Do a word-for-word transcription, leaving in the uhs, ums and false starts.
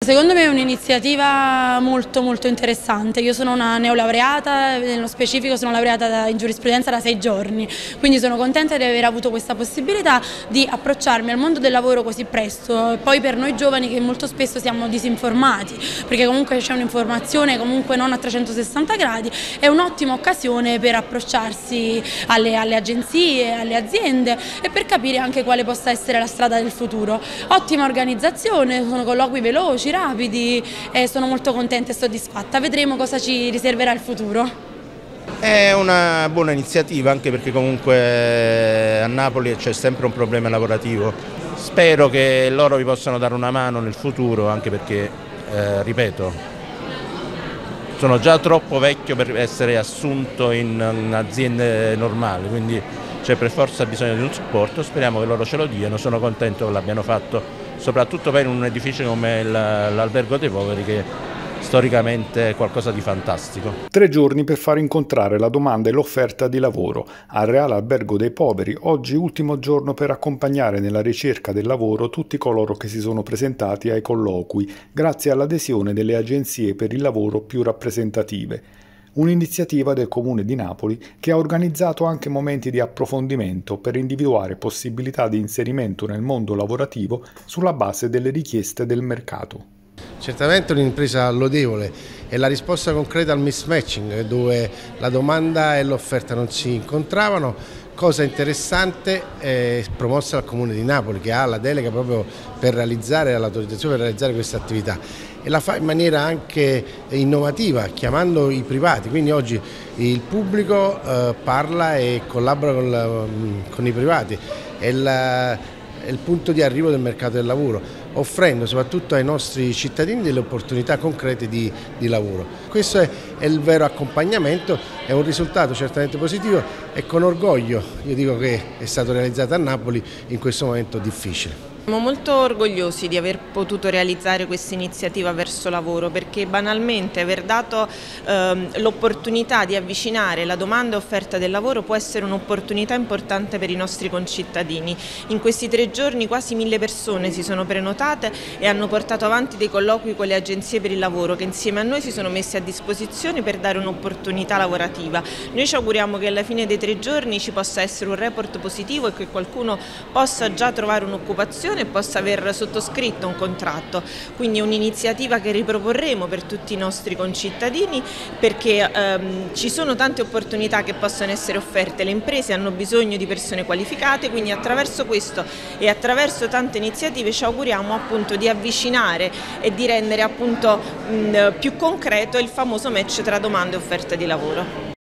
Secondo me è un'iniziativa molto molto interessante. Io sono una neolaureata, nello specifico sono laureata in giurisprudenza da sei giorni, quindi sono contenta di aver avuto questa possibilità di approcciarmi al mondo del lavoro così presto. Poi per noi giovani che molto spesso siamo disinformati, perché comunque c'è un'informazione comunque non a trecentosessanta gradi, è un'ottima occasione per approcciarsi alle, alle agenzie, alle aziende e per capire anche quale possa essere la strada del futuro. Ottima organizzazione, sono colloqui veloci, rapidi e sono molto contenta e soddisfatta. Vedremo cosa ci riserverà il futuro. È una buona iniziativa anche perché comunque a Napoli c'è sempre un problema lavorativo. Spero che loro vi possano dare una mano nel futuro anche perché, eh, ripeto, sono già troppo vecchio per essere assunto in, in aziende normali, quindi c'è per forza bisogno di un supporto, speriamo che loro ce lo diano, sono contento che l'abbiano fatto. Soprattutto per un edificio come l'Albergo dei Poveri che storicamente è qualcosa di fantastico. Tre giorni per far incontrare la domanda e l'offerta di lavoro. Al Reale Albergo dei Poveri oggi ultimo giorno per accompagnare nella ricerca del lavoro tutti coloro che si sono presentati ai colloqui grazie all'adesione delle agenzie per il lavoro più rappresentative. Un'iniziativa del Comune di Napoli che ha organizzato anche momenti di approfondimento per individuare possibilità di inserimento nel mondo lavorativo sulla base delle richieste del mercato. Certamente un'impresa lodevole e la risposta concreta al mismatching dove la domanda e l'offerta non si incontravano, cosa interessante è promossa dal Comune di Napoli che ha la delega proprio per realizzare, l'autorizzazione per realizzare questa attività e la fa in maniera anche innovativa chiamando i privati, quindi oggi il pubblico eh, parla e collabora con, la, con i privati, è, la, è il punto di arrivo del mercato del lavoro, offrendo soprattutto ai nostri cittadini delle opportunità concrete di, di lavoro. Questo è, è il vero accompagnamento, è un risultato certamente positivo e con orgoglio io dico che è stato realizzato a Napoli in questo momento difficile. Siamo molto orgogliosi di aver potuto realizzare questa iniziativa verso lavoro perché banalmente aver dato ehm, l'opportunità di avvicinare la domanda e offerta del lavoro può essere un'opportunità importante per i nostri concittadini. In questi tre giorni quasi mille persone si sono prenotate e hanno portato avanti dei colloqui con le agenzie per il lavoro che insieme a noi si sono messe a disposizione per dare un'opportunità lavorativa. Noi ci auguriamo che alla fine dei tre giorni ci possa essere un report positivo e che qualcuno possa già trovare un'occupazione e possa aver sottoscritto un contratto, quindi è un'iniziativa che riproporremo per tutti i nostri concittadini perché ehm, ci sono tante opportunità che possono essere offerte, le imprese hanno bisogno di persone qualificate, quindi attraverso questo e attraverso tante iniziative ci auguriamo appunto di avvicinare e di rendere appunto mh, più concreto il famoso match tra domanda e offerta di lavoro.